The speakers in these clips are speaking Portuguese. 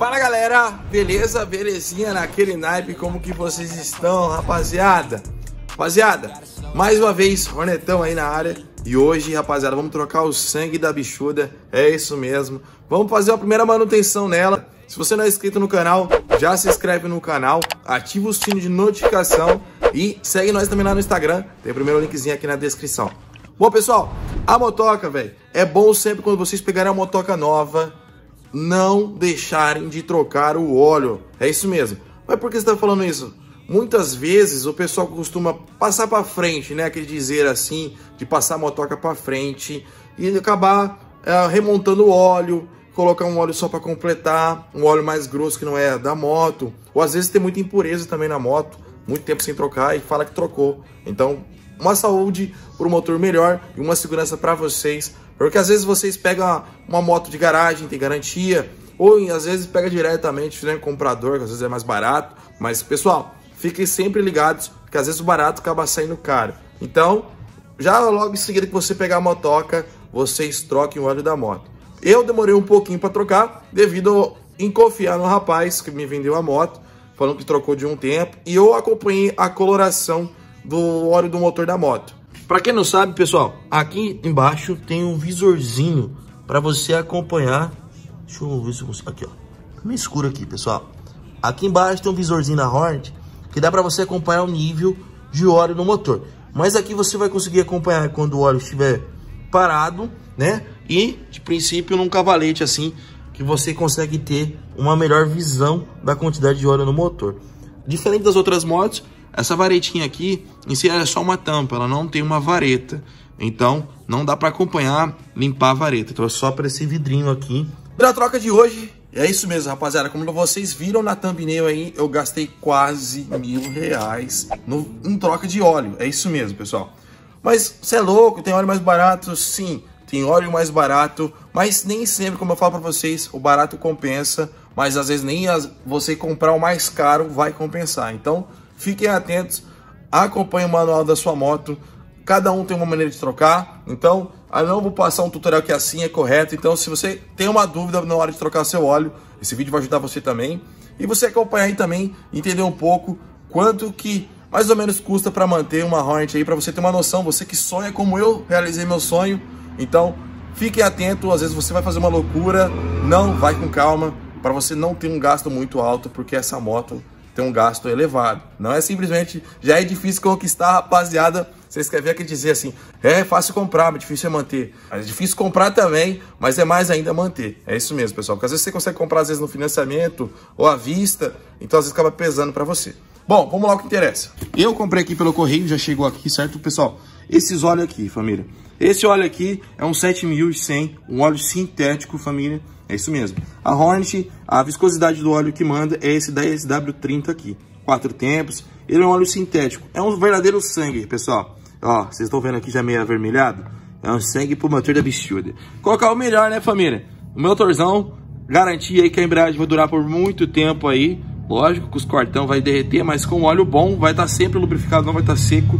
Fala galera, beleza? Belezinha naquele naipe, como que vocês estão, rapaziada? Rapaziada, mais uma vez, Hornetão aí na área. E hoje, rapaziada, vamos trocar o sangue da bichuda, é isso mesmo. Vamos fazer a primeira manutenção nela. Se você não é inscrito no canal, já se inscreve no canal, ativa o sino de notificação e segue nós também lá no Instagram. Tem o primeiro linkzinho aqui na descrição. Bom, pessoal, a motoca, velho, é bom sempre quando vocês pegarem a motoca nova, não deixarem de trocar o óleo. É isso mesmo. Mas por que você tá falando isso? Muitas vezes o pessoal costuma passar para frente, né? Aquele dizer assim, de passar a motoca para frente e acabar remontando o óleo, colocar um óleo só para completar, um óleo mais grosso que não é da moto. Ou às vezes tem muita impureza também na moto, muito tempo sem trocar e fala que trocou. Então, uma saúde para o motor melhor e uma segurança para vocês. Porque às vezes vocês pegam uma moto de garagem, tem garantia, ou às vezes pega diretamente, né, comprador, que às vezes é mais barato. Mas, pessoal, fiquem sempre ligados, porque às vezes o barato acaba saindo caro. Então, já logo em seguida que você pegar a motoca, vocês troquem o óleo da moto. Eu demorei um pouquinho para trocar, devido em confiar no rapaz que me vendeu a moto, falando que trocou de um tempo, e eu acompanhei a coloração do óleo do motor da moto. Para quem não sabe, pessoal, aqui embaixo tem um visorzinho para você acompanhar. Deixa eu ver se eu consigo. Aqui, ó. Meio escuro aqui, pessoal. Aqui embaixo tem um visorzinho da Hornet que dá para você acompanhar o nível de óleo no motor. Mas aqui você vai conseguir acompanhar quando o óleo estiver parado, né? E, de princípio, num cavalete assim, que você consegue ter uma melhor visão da quantidade de óleo no motor. Diferente das outras motos, essa varetinha aqui, em si, é só uma tampa, ela não tem uma vareta. Então, não dá para acompanhar, limpar a vareta. Então, é só para esse vidrinho aqui. Pra troca de hoje, é isso mesmo, rapaziada. Como vocês viram na thumbnail aí, eu gastei quase R$1.000 em troca de óleo. É isso mesmo, pessoal. Mas, você é louco? Tem óleo mais barato? Sim, tem óleo mais barato. Mas nem sempre, como eu falo pra vocês, o barato compensa. Mas, às vezes, nem você comprar o mais caro vai compensar. Então, fiquem atentos, acompanhem o manual da sua moto. Cada um tem uma maneira de trocar. Então, eu não vou passar um tutorial que assim é correto. Então, se você tem uma dúvida na hora de trocar seu óleo, esse vídeo vai ajudar você também. E você acompanhar aí também, entender um pouco quanto que mais ou menos custa para manter uma Hornet aí, para você ter uma noção. Você que sonha como eu realizei meu sonho. Então, fiquem atentos. Às vezes você vai fazer uma loucura. Não, vai com calma, para você não ter um gasto muito alto, porque essa moto tem um gasto elevado. Não é simplesmente, já é difícil conquistar, rapaziada. Vocês querem ver aquele dizer assim, é fácil comprar, mas difícil é manter. É difícil comprar também, mas é mais ainda manter. É isso mesmo, pessoal. Porque às vezes você consegue comprar, às vezes no financiamento ou à vista, então às vezes acaba pesando para você. Bom, vamos lá o que interessa. Eu comprei aqui pelo correio, já chegou aqui, certo, pessoal? Esses óleos aqui, família. Esse óleo aqui é um 7100, um óleo sintético, família. É isso mesmo. A Hornet, a viscosidade do óleo que manda é esse da SW30 aqui. 4 tempos. Ele é um óleo sintético. É um verdadeiro sangue, pessoal. Ó, vocês estão vendo aqui já meio avermelhado? É um sangue pro motor da bichuda. Colocar o melhor, né, família? O motorzão, garantia aí que a embreagem vai durar por muito tempo aí. Lógico que os cortão vai derreter, mas com óleo bom vai estar sempre lubrificado, não vai estar seco.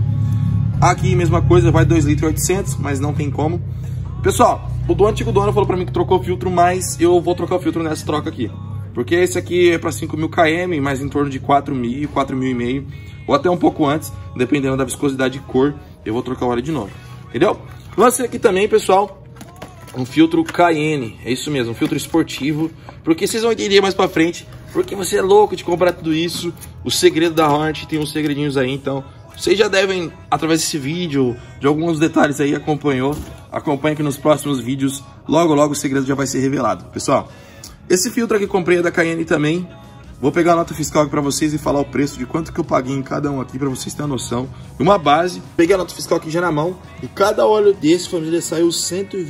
Aqui, mesma coisa, vai 2,8 litros, mas não tem como. Pessoal, o antigo dono falou pra mim que trocou o filtro, mas eu vou trocar o filtro nessa troca aqui. Porque esse aqui é para 5.000 km, mas em torno de 4.000, 4.500, ou até um pouco antes, dependendo da viscosidade e cor, eu vou trocar o óleo de novo. Entendeu? Lancei aqui também, pessoal, um filtro Cayenne. É isso mesmo, um filtro esportivo. Porque vocês vão entender mais pra frente, porque você é louco de comprar tudo isso. O segredo da Hornet tem uns segredinhos aí, então vocês já devem, através desse vídeo, de alguns detalhes aí, acompanhe que nos próximos vídeos, logo logo o segredo já vai ser revelado. Pessoal, esse filtro aqui que comprei é da Cayenne também. Vou pegar a nota fiscal aqui pra vocês e falar o preço de quanto que eu paguei em cada um aqui, pra vocês terem a noção. Uma base, peguei a nota fiscal aqui já na mão, e cada óleo desse, família, saiu R$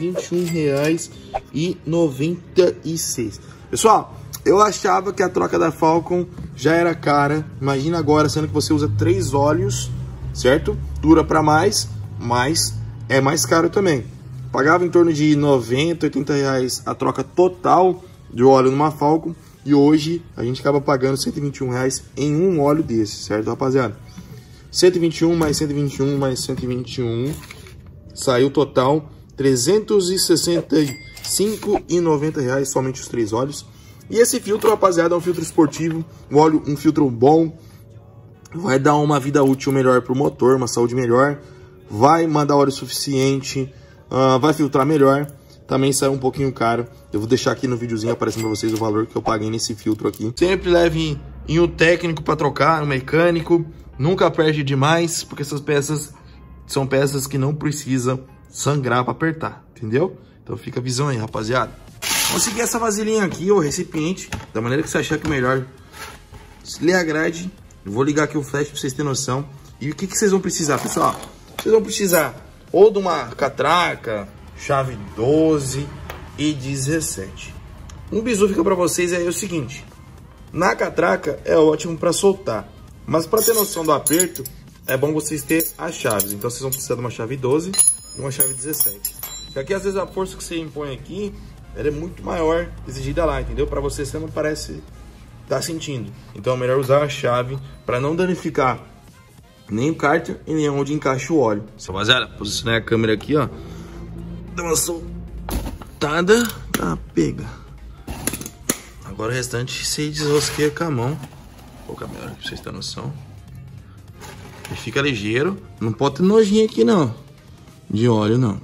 121,96. Pessoal, eu achava que a troca da Falcon já era cara. Imagina agora, sendo que você usa 3 óleos, certo? Dura para mais, mas é mais caro também. Pagava em torno de 90, 80 reais a troca total de óleo numa Falcon. E hoje a gente acaba pagando 121 reais em um óleo desse, certo, rapaziada? 121 mais 121 mais 121, saiu total R$ 365,90 somente os 3 óleos. E esse filtro, rapaziada, é um filtro esportivo, um óleo, um filtro bom, vai dar uma vida útil melhor pro motor, uma saúde melhor, vai mandar óleo suficiente, vai filtrar melhor. Também saiu um pouquinho caro. Eu vou deixar aqui no videozinho aparecendo pra vocês o valor que eu paguei nesse filtro aqui. Sempre leve em um técnico pra trocar, um mecânico. Nunca perde demais, porque essas peças são peças que não precisam sangrar pra apertar, entendeu? Então fica a visão aí, rapaziada. Vamos seguir essa vasilhinha aqui, o recipiente, da maneira que você achar que é melhor. Se lhe agrade, eu vou ligar aqui o flash pra vocês terem noção. E o que vocês vão precisar, pessoal? Vocês vão precisar ou de uma catraca, chave 12 e 17. Um bizu fica para vocês aí o seguinte: na catraca é ótimo para soltar, mas para ter noção do aperto é bom vocês terem as chaves. Então vocês vão precisar de uma chave 12 e uma chave 17. Porque aqui às vezes a força que você impõe aqui ela é muito maior exigida lá, entendeu? Para você não parece estar sentindo. Então é melhor usar a chave para não danificar nem o cárter e nem onde encaixa o óleo. Rapaziada, posicionei a câmera aqui, ó. Dá uma soltada, tá, pega. Agora o restante você desrosqueia com a mão. Vou colocar melhor aqui pra vocês terem noção. E fica ligeiro. Não pode ter nojinho aqui não, de óleo não.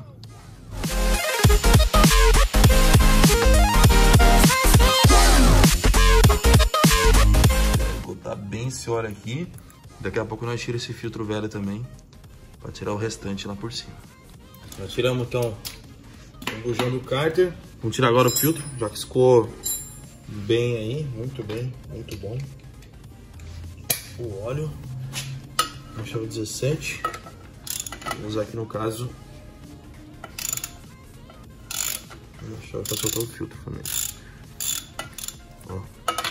Vou botar bem esse óleo aqui. Daqui a pouco nós tiramos esse filtro velho também, pra tirar o restante lá por cima. Nós tiramos então o bujão do cárter. Vamos tirar agora o filtro, já que ficou bem aí, muito bem, muito bom. O óleo, a chave 17. Vou usar aqui no caso a chave para soltar o filtro também. Ó.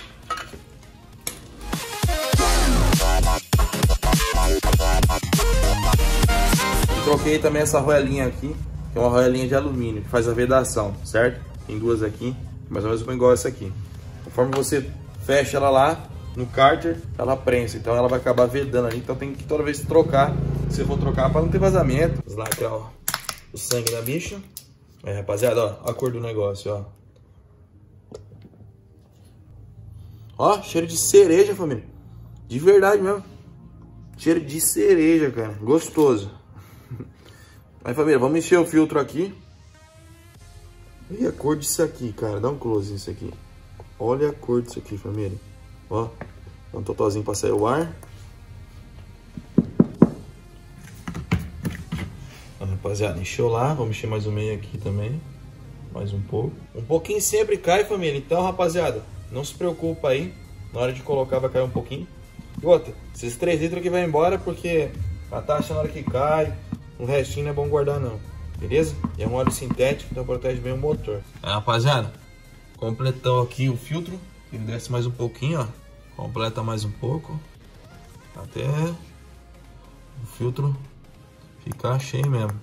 Troquei também essa roelinha aqui, que é uma roelinha de alumínio, que faz a vedação, certo? Tem duas aqui, mais ou menos igual essa aqui. Conforme você fecha ela lá no cárter, ela prensa, então ela vai acabar vedando ali, então tem que toda vez trocar, se for trocar para não ter vazamento. Vamos lá aqui, ó, o sangue da bicha. Aí, rapaziada, ó, a cor do negócio, ó. Ó, cheiro de cereja, família. De verdade mesmo. Cheiro de cereja, cara, gostoso. Aí, família, vamos encher o filtro aqui. E a cor disso aqui, cara. Dá um close nisso aqui. Olha a cor disso aqui, família. Ó, dá um totalzinho pra sair o ar. Ó, rapaziada, encheu lá. Vamos encher mais um meio aqui também. Mais um pouco. Um pouquinho sempre cai, família. Então, rapaziada, não se preocupa aí. Na hora de colocar vai cair um pouquinho. E outra, esses 3 litros aqui vai embora porque a taxa na hora que cai... O restinho não é bom guardar não, beleza? É um óleo sintético, então protege bem o motor. Rapaziada, completou aqui o filtro. Ele desce mais um pouquinho, ó. Completa mais um pouco. Até o filtro ficar cheio mesmo.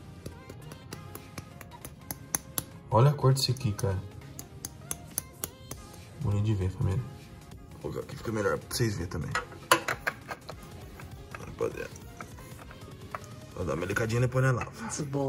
Olha a cor disso aqui, cara. Bonito de ver, família. Vou colocar aqui, fica melhor pra vocês verem também. Rapaziada. Vou dar uma licadinha e depois na lava.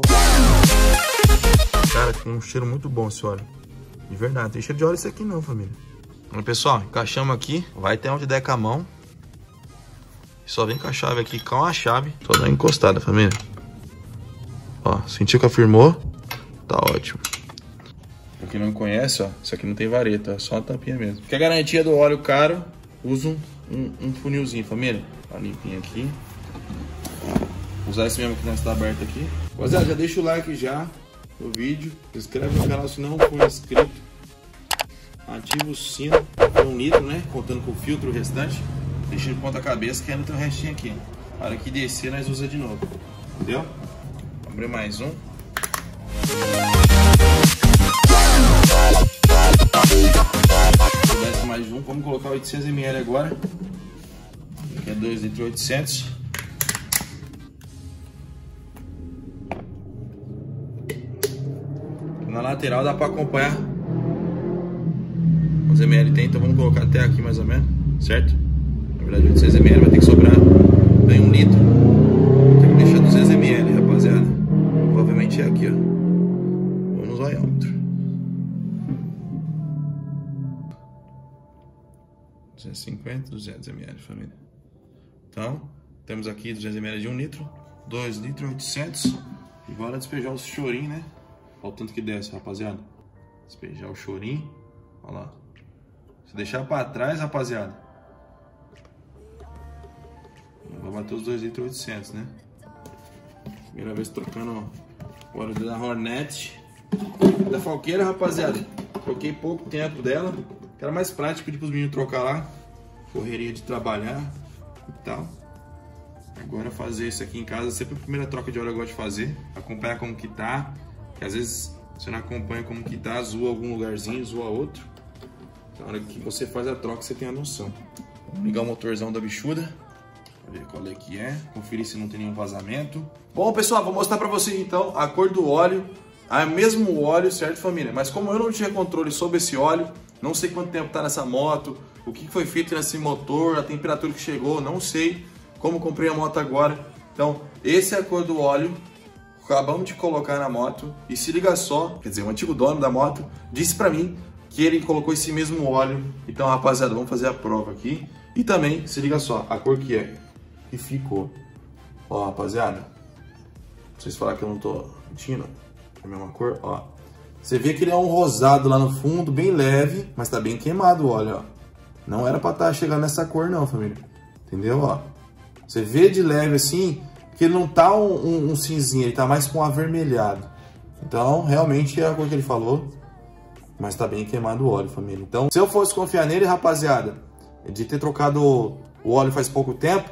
Cara, tem um cheiro muito bom esse óleo. De verdade, tem cheiro de óleo isso aqui não, família. Então, pessoal, encaixamos aqui. Vai até onde der com a mão. Só vem com a chave aqui, com a chave. Só dá uma encostada, família. Ó, sentiu que afirmou? Tá ótimo. Pra quem não conhece, ó, isso aqui não tem vareta, é só uma tampinha mesmo. Porque a garantia do óleo caro, usa um funilzinho, família. Tá limpinho aqui. Usar esse mesmo que nós está aberto aqui. Rapaziada, já deixa o like já no vídeo. Se inscreve no canal se não for inscrito. Ativa o sino. É 1 litro, né? Contando com o filtro o restante. Deixa de ponta cabeça que ainda tem um restinho aqui. Na hora que descer, nós usa de novo. Entendeu? Vou abrir mais um. Desce mais um. Vamos colocar 800 ml agora. Aqui é 2 litros 800. Na lateral dá para acompanhar os ml tem, então vamos colocar até aqui mais ou menos, certo? Na verdade 800 ml vai ter que sobrar bem 1 litro. Tem que deixar 200 ml, rapaziada. Provavelmente é aqui, ó. Vamos no zoiômetro. 250, 200 ml, família. Então, temos aqui 200 ml de 1 litro, 2 litros, 800. E bora despejar o chorinho, né? Olha o tanto que desce, rapaziada. Despejar o chorinho. Olha lá. Se deixar pra trás, rapaziada, vai bater os 2 litros 800, né? Primeira vez trocando o óleo da Hornet. Da Falqueira, rapaziada. Troquei pouco tempo dela. Que era mais prático, pedi pros meninos trocar lá. Correria de trabalhar e tal. Agora fazer isso aqui em casa, sempre a primeira troca de óleo eu gosto de fazer. Acompanhar como que tá. Porque às vezes você não acompanha como que tá, zoa algum lugarzinho, zoa outro. Na hora que você faz a troca, você tem a noção. Vamos ligar o motorzão da bichuda. Pra ver qual é que é. Conferir se não tem nenhum vazamento. Bom, pessoal, vou mostrar pra vocês então a cor do óleo. É o mesmo óleo, certo, família? Mas como eu não tinha controle sobre esse óleo, não sei quanto tempo tá nessa moto, o que foi feito nesse motor, a temperatura que chegou, não sei. Como comprei a moto agora. Então, essa é a cor do óleo. Acabamos de colocar na moto. E se liga só, quer dizer, o antigo dono da moto disse pra mim que ele colocou esse mesmo óleo. Então, rapaziada, vamos fazer a prova aqui. E também, se liga só, a cor que é. Que ficou. Ó, rapaziada. Vocês falaram que eu não tô mentindo. É a mesma cor, ó. Você vê que ele é um rosado lá no fundo, bem leve. Mas tá bem queimado o óleo, ó. Não era pra estar chegando nessa cor não, família. Entendeu, ó. Você vê de leve assim, que ele não tá um cinzinho, ele tá mais com um avermelhado. Então, realmente é a cor que ele falou. Mas tá bem queimado o óleo, família. Então, se eu fosse confiar nele, rapaziada, de ter trocado o óleo faz pouco tempo,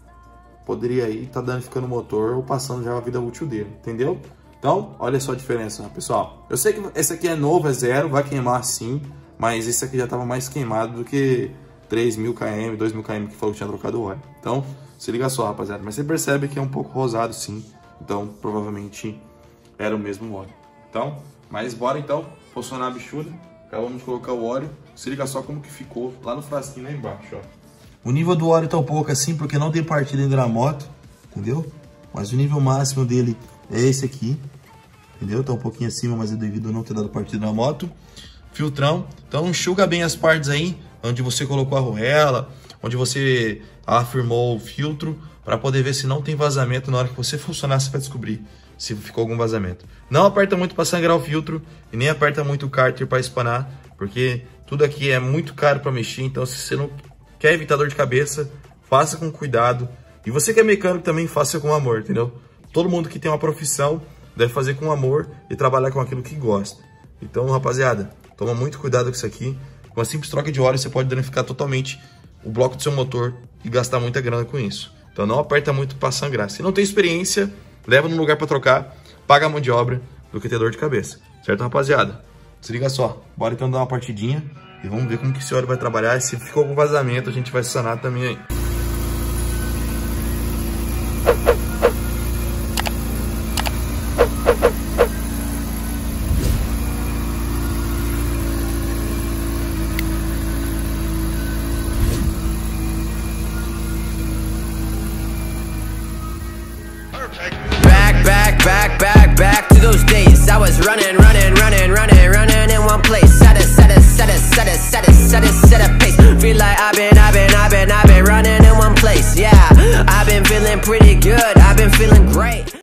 poderia aí tá danificando o motor ou passando já a vida útil dele, entendeu? Então, olha só a diferença, pessoal. Eu sei que esse aqui é novo, é zero, vai queimar sim, mas esse aqui já tava mais queimado do que 3.000 km, 2.000 km que falou que tinha trocado o óleo. Então, se liga só, rapaziada. Mas você percebe que é um pouco rosado, sim. Então, provavelmente era o mesmo óleo. Então, mas bora então funcionar a bichuda. Acabamos de colocar o óleo. Se liga só como que ficou lá no frasquinho lá embaixo, ó. O nível do óleo tá um pouco assim, porque não tem partida ainda na moto, entendeu? Mas o nível máximo dele é esse aqui, entendeu? Tá um pouquinho acima, mas é devido a não ter dado partida na moto. Filtrão. Então, enxuga bem as partes aí, onde você colocou a arruela, onde você afirmou o filtro, para poder ver se não tem vazamento. Na hora que você funcionar, você vai descobrir se ficou algum vazamento. Não aperta muito para sangrar o filtro e nem aperta muito o cárter para espanar, porque tudo aqui é muito caro para mexer. Então, se você não quer evitar dor de cabeça, faça com cuidado. E você que é mecânico também, faça com amor, entendeu? Todo mundo que tem uma profissão deve fazer com amor e trabalhar com aquilo que gosta. Então, rapaziada, toma muito cuidado com isso aqui. Com uma simples troca de óleo, você pode danificar totalmente o bloco do seu motor e gastar muita grana com isso. Então não aperta muito para sangrar. Se não tem experiência, leva num lugar para trocar, paga a mão de obra do que ter dor de cabeça. Certo, rapaziada? Se liga só, bora então dar uma partidinha e vamos ver como que esse óleo vai trabalhar. E se ficou com vazamento, a gente vai sanar também aí. Back to those days. I was running in one place. Set a pace. Feel like I've been running in one place. Yeah, I've been feeling pretty good. I've been feeling great.